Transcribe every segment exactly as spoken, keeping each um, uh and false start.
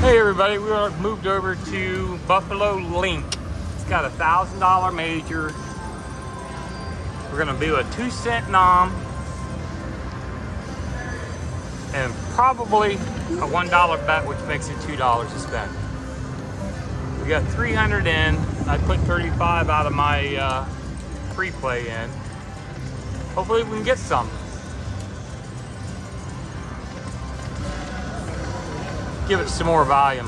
Hey everybody, we are moved over to Buffalo Link. It's got a thousand dollar major. We're gonna do a two cent nom and probably a one dollar bet, which makes it two dollars to spend. We got three hundred in. I put thirty-five out of my uh, free play in. Hopefully we can get some. Give it some more volume.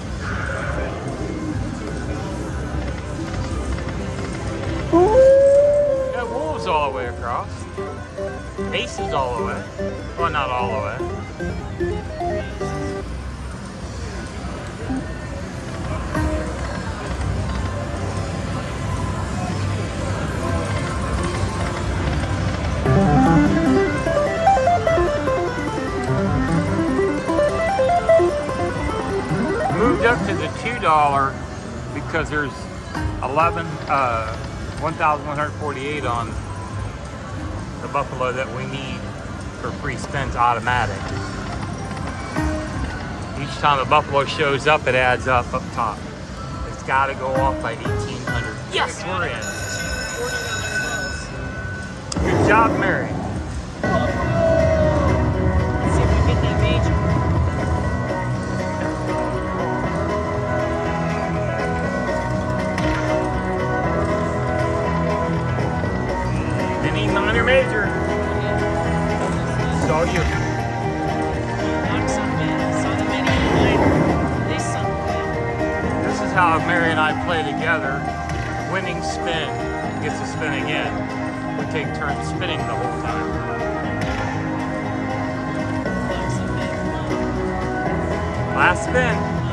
Got wolves all the way across. Aces all the way. Well, not all the way. Moved up to the two dollar because there's eleven, uh, one thousand one hundred forty-eight on the Buffalo that we need for free spins automatic. Each time a Buffalo shows up, it adds up up top. It's got to go off by eighteen hundred. Yes, we're in. Good job, Mary. Let's see if we can get that major. Didn't even on your major. It's all you. This is how Mary and I play together. Winning spin gets a spin again. We take turns spinning the whole time. Last spin.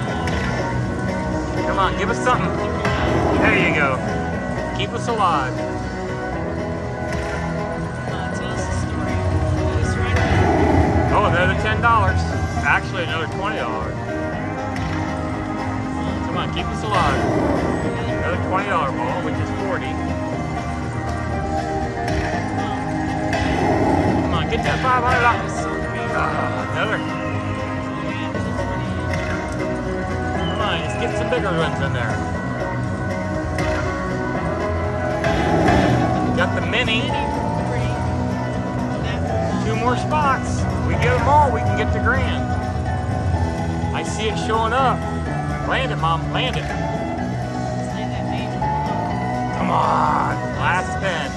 Come on, give us something. There you go. Keep us alive. Oh, another ten dollars. Actually, another twenty dollars. Come on, keep us alive. Another twenty dollar ball, which is forty. Come on, get that five hundred dollars. Uh, another. Come on, let's get some bigger ones in there. Got the mini. Two more spots. We get them all, we can get the grand. I see it showing up. Land it, Mom, land it. Come on, last spin.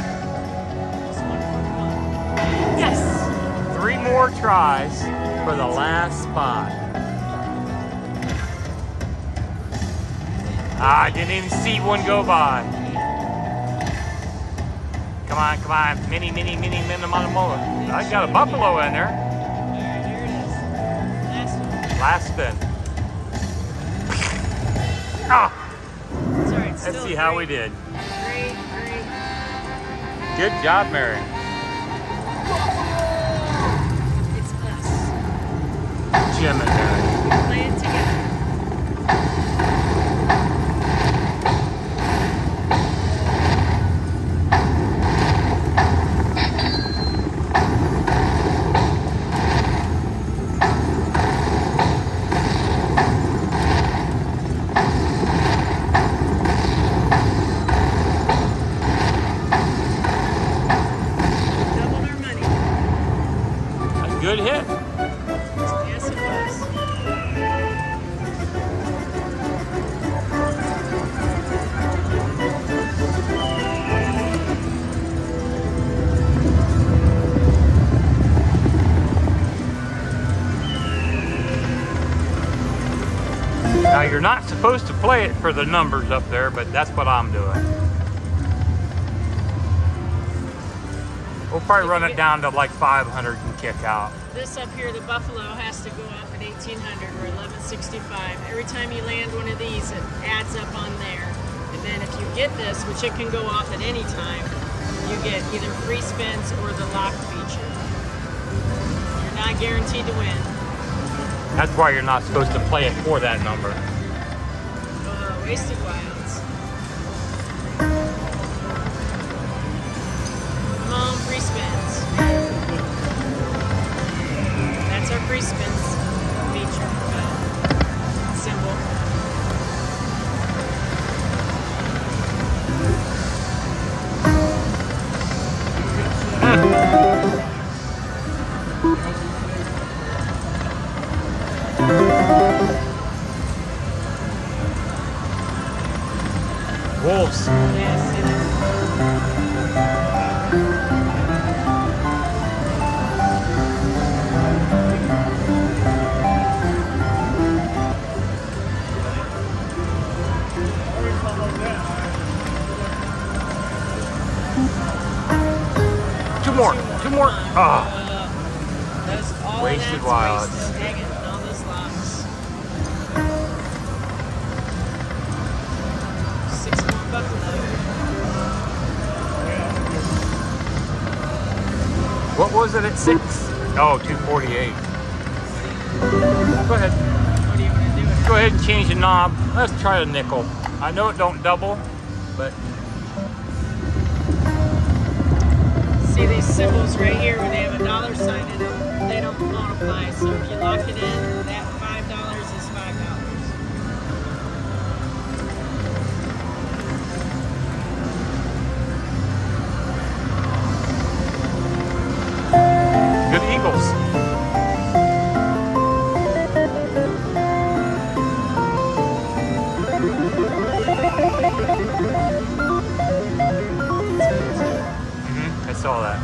Yes! Three more tries for the last spot. Ah, I didn't even see one go by. Come on, come on, mini, mini, mini, mini, mini, mola. I got a Buffalo in there. There it is. Last spin. Ah! Sorry, it's Let's still see how we great. did. Great, great. Good job, Mary. It's us. Jim and Mary. Play it together. Good hit. Yes, it was. Now you're not supposed to play it for the numbers up there, but that's what I'm doing. We'll probably run it down to like five hundred and kick out. This up here, the Buffalo, has to go off at eighteen hundred or eleven sixty-five. Every time you land one of these, it adds up on there. And then if you get this, which it can go off at any time, you get either free spins or the lock feature. You're not guaranteed to win. That's why you're not supposed to play it for that number. Uh, wasted wilds. Come on, free spins. That's our free spins feature. Wolves. Yeah, see that? Two more. Two more. Ah. Uh, that's all Wasted that's wilds. wasted. Dang it, all those locks. Six more buffalo. What was it at six? Oh, two forty-eight. Go ahead. What do you want to do with it? Go ahead and change the knob. Let's try a nickel. I know it don't double, but See these symbols right here where they have a dollar sign in them, they don't multiply. So if you lock it in, that five dollars is five dollars. good eagles. Mm-hmm. I saw that.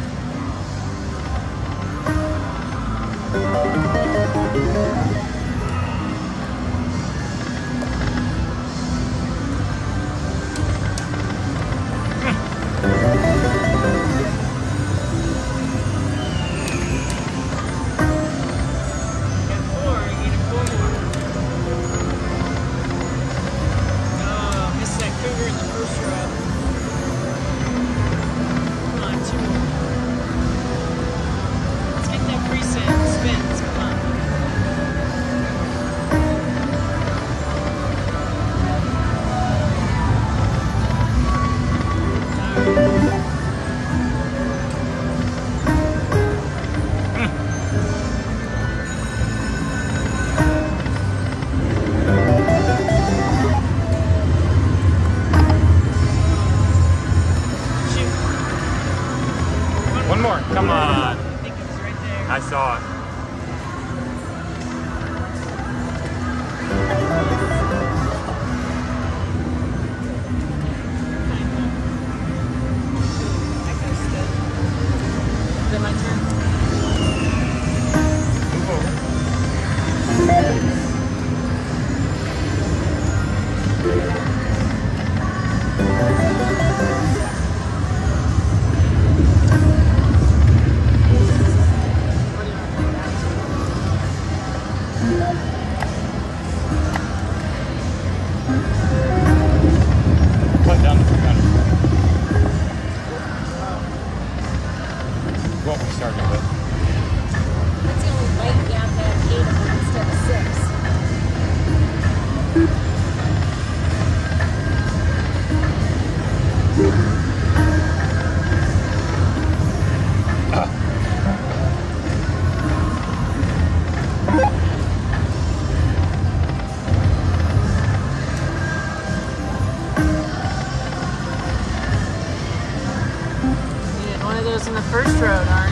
One more, come on. I think it was right there. I saw it. Is it my turn? Put down the three hundred. What we started with. That's the only white gap that have eight of them instead of six. You did one of those in the first row, Arnie.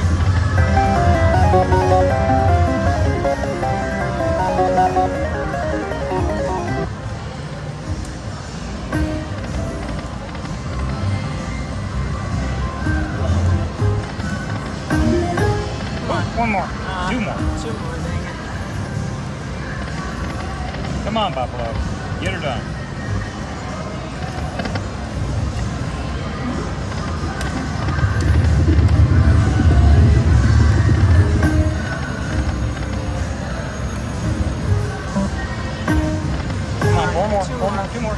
One more. Uh, Two more. Two more, dang it. Come on, Buffalo. Get her done. Come on, four more. Two Four more. more. Two more.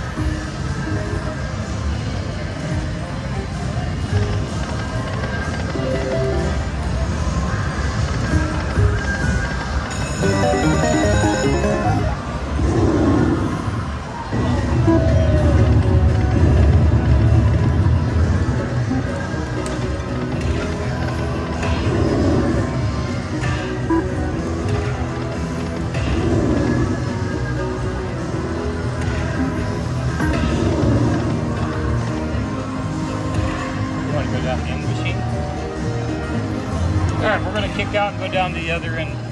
You want to go down the end machine? All right, we're going to kick out and go down the other end.